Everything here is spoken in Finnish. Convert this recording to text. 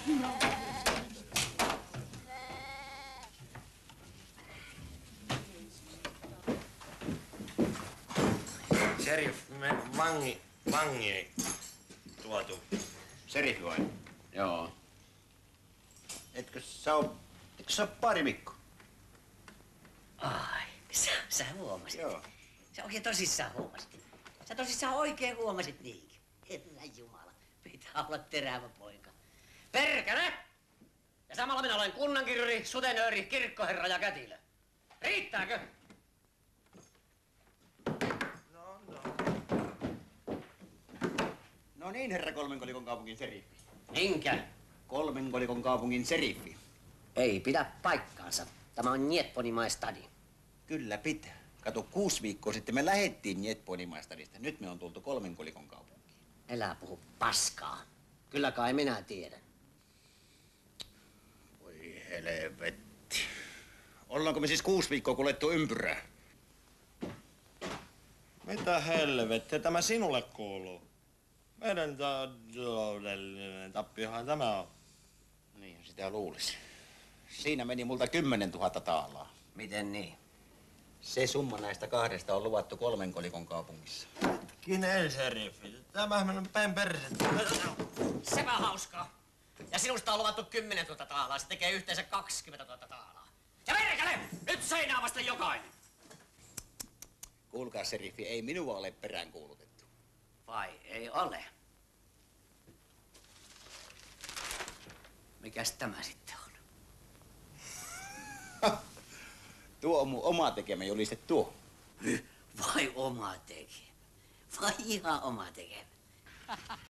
Sheriff, vangi ei tuotu. Sheriff vai? Joo. Etkö sä oo pari Mikko? Ai, sä huomasit. Joo. Sä oikein tosissaan huomasit. Sä tosissaan oikein huomasit niinkin. Herra Jumala, pitää olla terävä poika. Perkele! Ja samalla minä olen kunnankirjuri, sutenööri, kirkkoherra ja kätilö. Riittääkö? No niin, herra Kolmenkolikon kaupungin seriffi. Minkä? Kolmenkolikon kaupungin seriffi. Ei pidä paikkaansa. Tämä on Nietponimaistadi. Kyllä pitää. Kato, 6 viikkoa sitten me lähettiin Nietponimaistadista. Nyt me on tultu Kolmenkolikon kaupunkiin. Älä puhu paskaa. Kyllä kai minä tiedän. Voi helvetti. Ollaanko me siis 6 viikkoa kuljettu ympyrää? Mitä helvettiä tämä sinulle kuuluu? Meidän taloudellinen tappiohan tämä on. Niin, sitä luulisi. Siinä meni multa 10 000 taalaa. Miten niin? Se summa näistä 2 on luvattu Kolmenkolikon kaupungissa. Hetkinen, sheriffi. Tämähän on päin persettä. Sepä hauskaa. Ja sinusta on luvattu 10 000 taalaa. Se tekee yhteensä 20 000 taalaa. Ja perkele! Nyt seinää vasta jokainen. Kuulkaa, seriffi, ei minua ole peräänkuulutettu. Vai ei ole? Mikäs tämä sitten on? Tuo on mun oma tekemä juliste tuo. Vai oma tekemä? Vai ihan oma tekemä?